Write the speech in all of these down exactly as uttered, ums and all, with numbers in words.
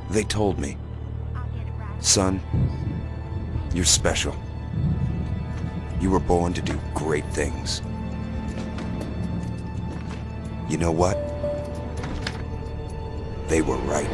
They told me. Son, you're special. You were born to do great things. You know what? They were right.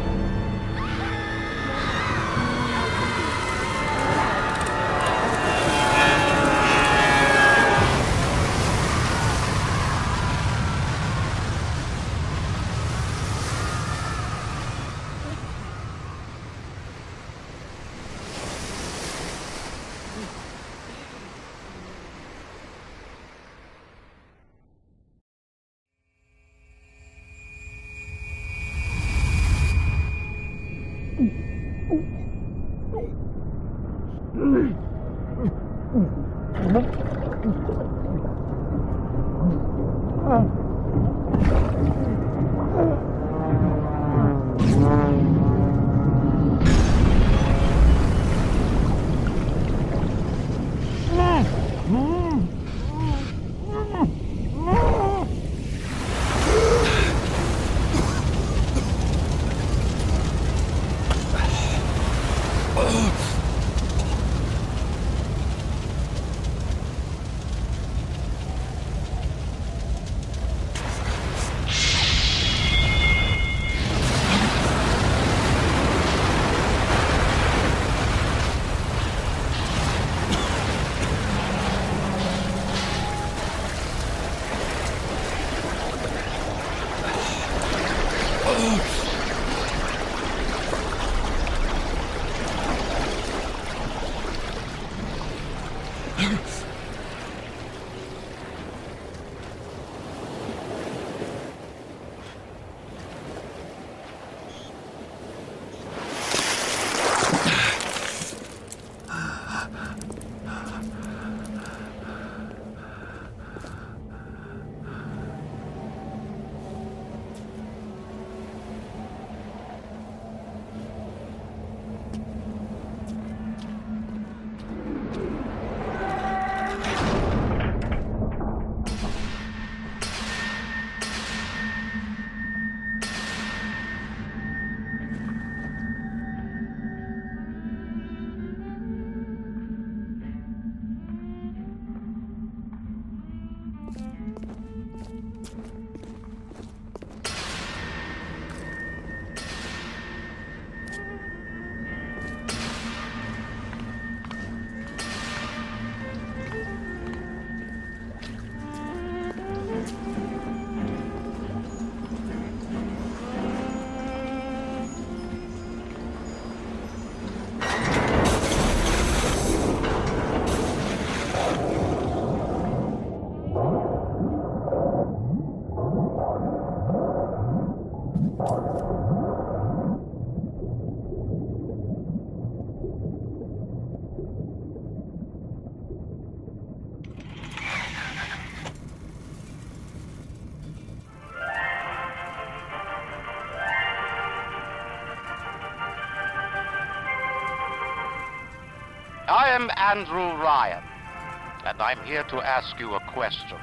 I am Andrew Ryan, and I'm here to ask you a question.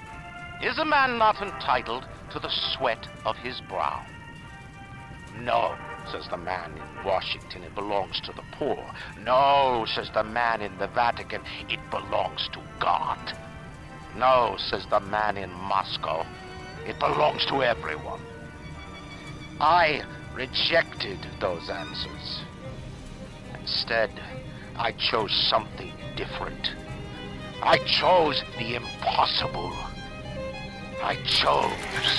Is a man not entitled to the sweat of his brow? No, says the man in Washington, it belongs to the poor. No, says the man in the Vatican, it belongs to God. No, says the man in Moscow, it belongs to everyone. I rejected those answers. Instead, I chose something different. I chose the impossible. I chose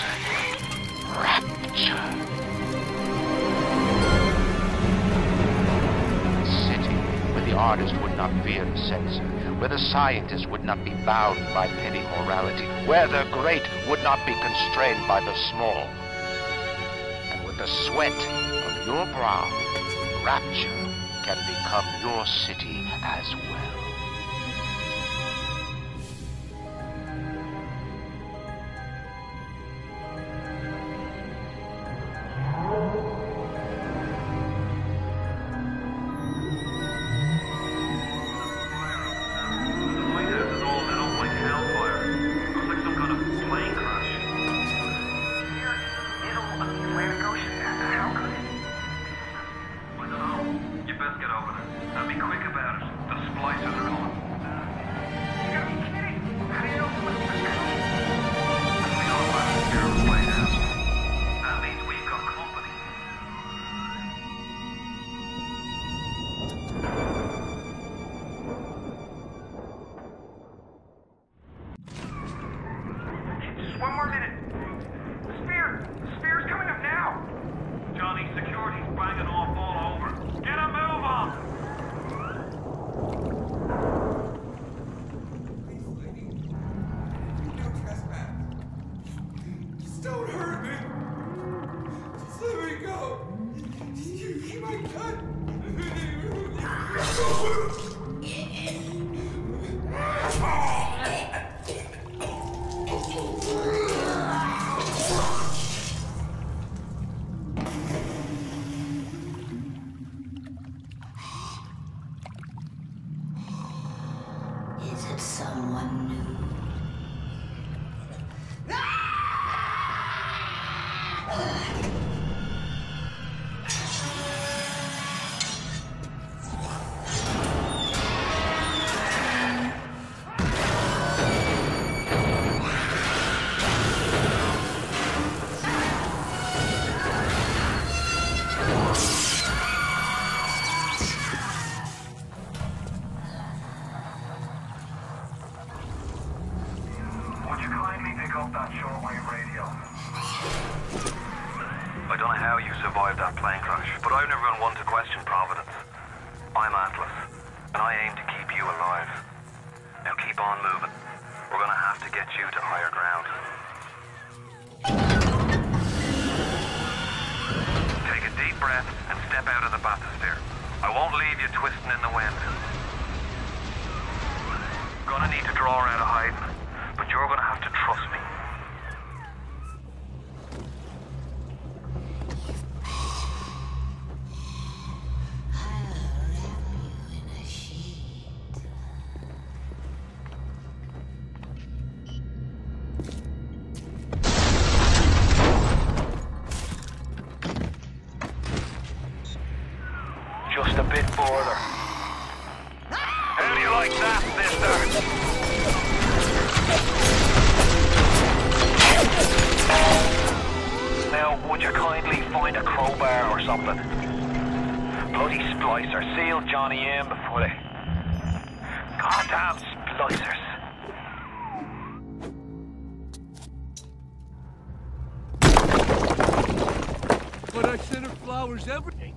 rapture. A city where the artist would not fear the censor, where the scientist would not be bound by petty morality, where the great would not be constrained by the small. And with the sweat of your brow, rapture can become your city as well. go! My God! Is it someone new? Just a bit border. How do you like that, sister? Now, would you kindly find a crowbar or something? Bloody splicer. Seal Johnny in before they... Goddamn splicers. But I sent her flowers, everything.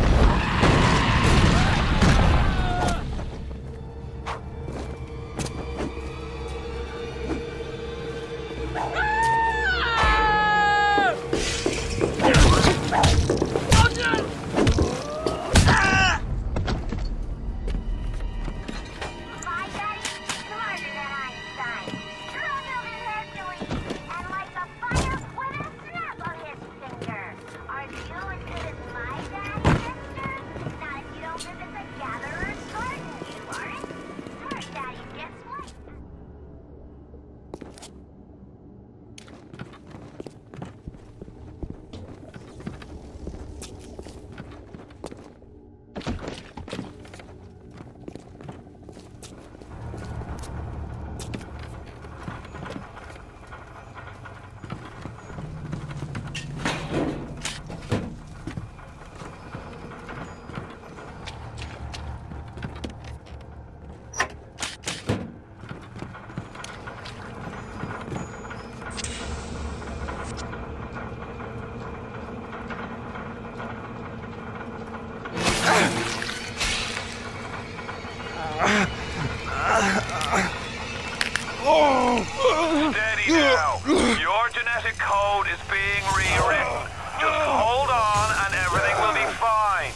Steady now. Your genetic code is being rewritten. Just hold on and everything will be fine.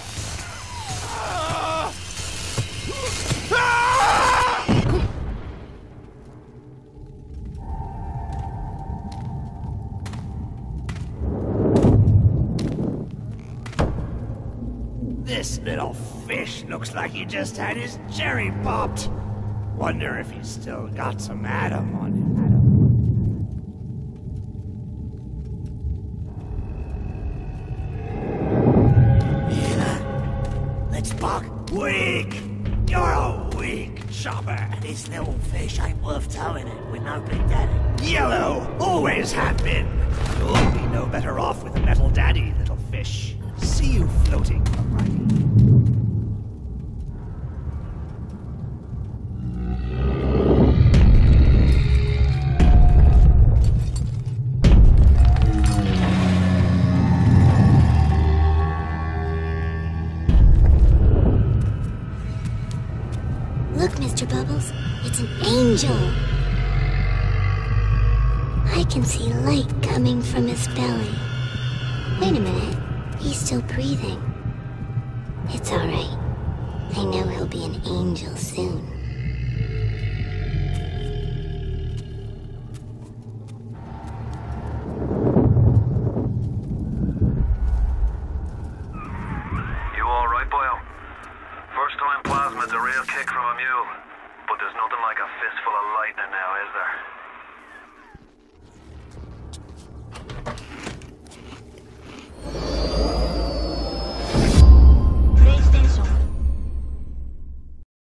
This little fish looks like he just had his cherry popped. Wonder if he's still got some Adam on him. Yeah. Let's buck. Weak! You're a weak chopper. This little fish ain't worth towing it with no big daddy. Yellow! Always have been. You'll be no better off with a metal daddy, little fish. See you floating, alrighty. Look, Mister Bubbles, it's an angel. I can see light coming from his belly. Wait a minute, He's still breathing. It's all right. I know he'll be an angel soon. First time plasmid's a real kick from a mule, but there's nothing like a fistful of lightning now, is there?